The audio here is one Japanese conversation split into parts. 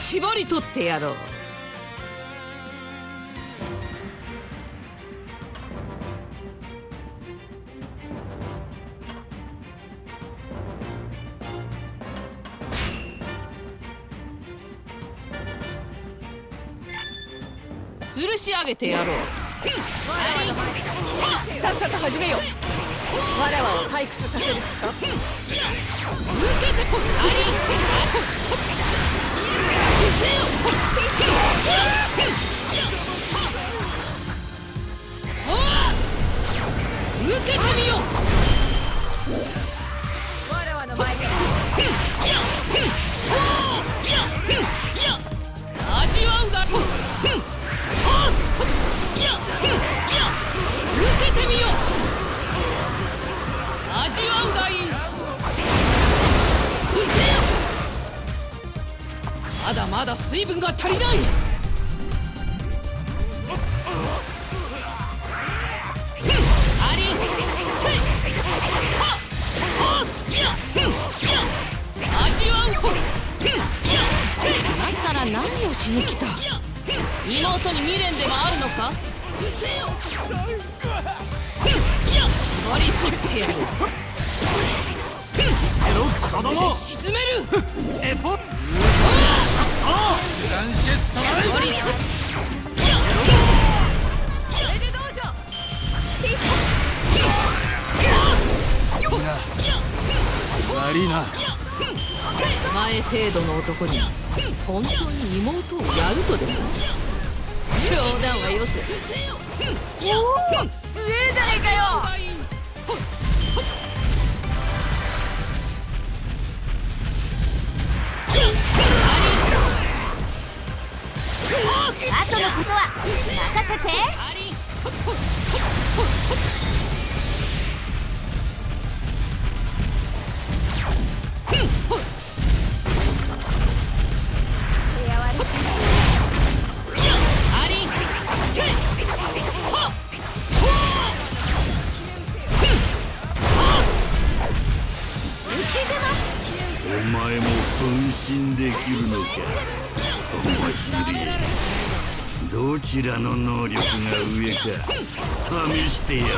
絞り取ってやろう。吊るし上げてやろう。 さっさと始めよう。わらわを退屈させる。受けてこありせよ。受けてみよう。わらわの前から味わうだろう。受けてみよう。味わうがいい。うせよ。まだまだ水分が足りない。あり味わう。今さら何をしに来た。妹に未練でもあるのか。うせよ。絞り取ってやる。これで沈める。エポフランシェストライ。これでどうじゃ。 悪いな。 前程度の男に本当に妹をやるとでも。冗談はよせ。おお、強えじゃねえかよ。 あとのことは任せて。 お前も分身できるのか。面白い。どちらの能力が上か試してやる。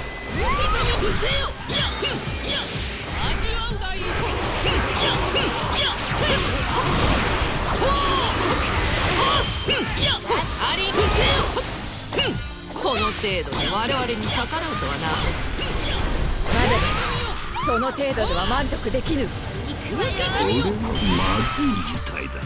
この程度で我々に逆らうとはな。 まだその程度では満足できぬ。 これはまずい事態だ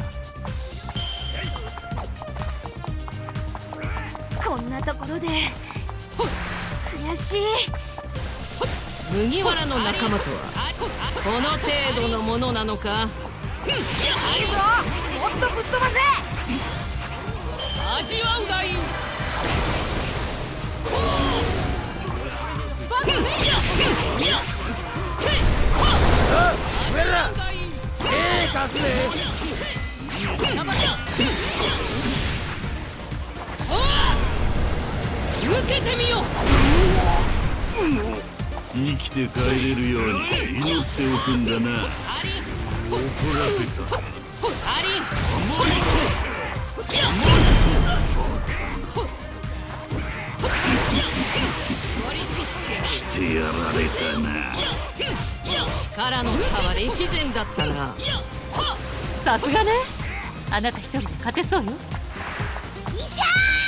な。 こんなところで悔しい。 麦わらの仲間とはこの程度のものなのか。 いいぞ、もっとぶっ飛ばせ。 味わうがいい。 上ら貸すね。 受けてみよう。 生きて帰れるように祈っておくんだな。怒らせた。してやられたな。 力の差は歴然だったな。 さすがね。あなた一人で勝てそうよ。 いしゃ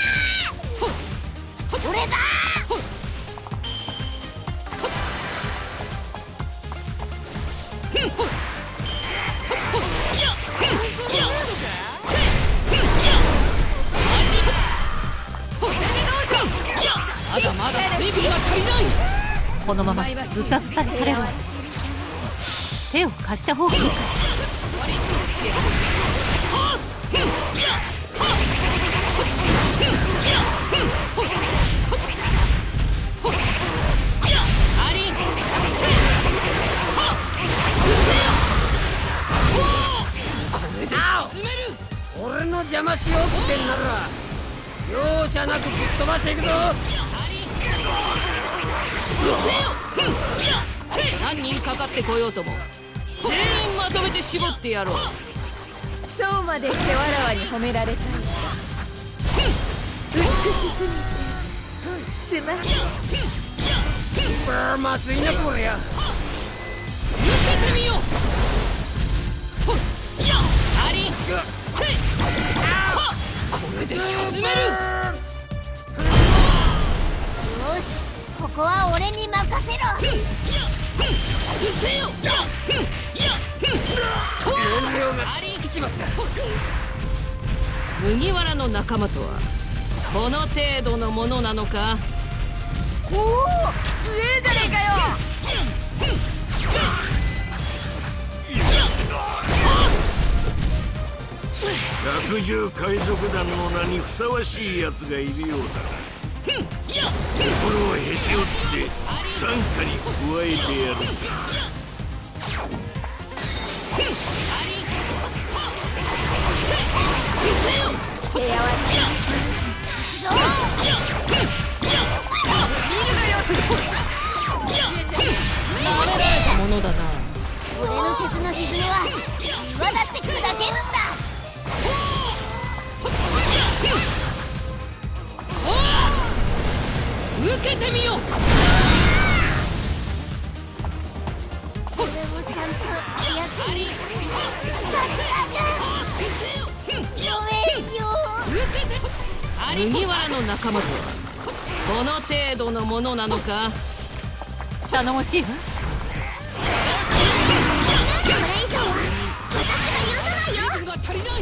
ー、俺だ。 まだまだ水分が足りない。 このままズタズタにされろ。手を貸した方がいいかしら。 俺の邪魔しようってんなら容赦なくぶっ飛ばしていくぞ。 何人かかってこようとも全員まとめて絞ってやろう。 そうまでしてわらわに褒められたいか。美しすぎてすまん。 まずいなこれや。 受けてみよう。ほっやアリンてはっこれで沈める。 よし、ここは俺に任せろ。 うせよやと燃料が尽きちまった。 麦わらの仲間とはこの程度のものなのか。 おお、強えじゃねえかよ。 百獣海賊団の名にふさわしいやつがいるようだな。心をへし折って傘下に加えてやる。 手柔らかなめられたものだな。 俺の鉄の歪みは岩だって砕けるんだ。 受けてみよう。 俺もちゃんと役に立つんだ。ごめんよ。 麦わらの仲間とはこの程度のものなのか。 頼もしいわ。 これ以上は私が許さないよ。 が足りない。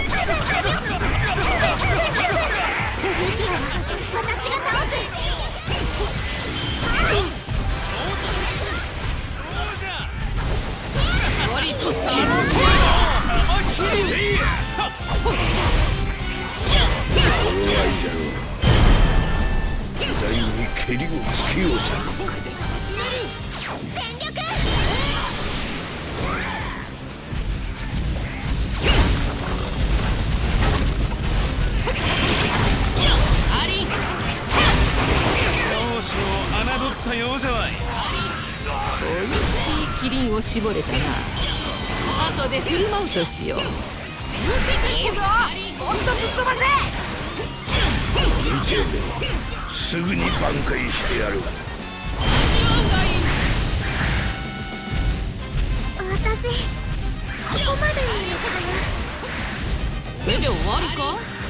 ルティアは私が倒す。 割り取ってやる。 時代にけりをつけようじゃ。 これで進める。 全力。 アリン長所を侮ったようじゃわい。 おいしいキリンを絞れたな。後で振る舞うとしよう。 いいぞ、もっとぶっ飛ばせ。 見てめすぐに挽回してやる。 私ここまで言うから。 これで終わりか。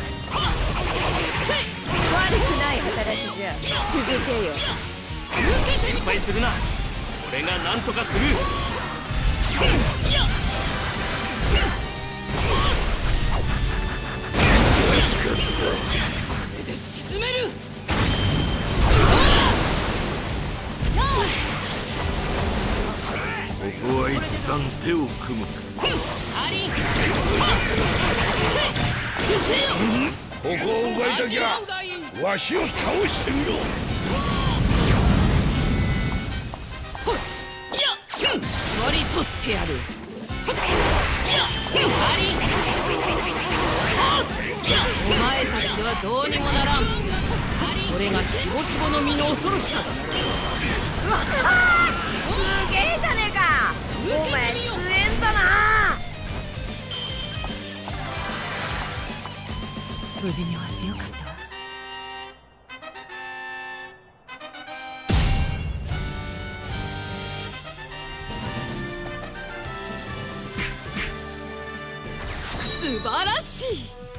悪くない働きじゃ。続けよ。 心配するな。俺が何とかする。 助かった。 これで沈める。 ここは一旦手を組むか。 アリンうせよ。 ここを動いたきゃわしを倒してみろ。 割り取ってやる。お前たちではどうにもならん。これがしぼしぼの身の恐ろしさだ。 すげえじゃねえか。お前強えんだな。 無事に終わってよかったわ。 素晴らしい。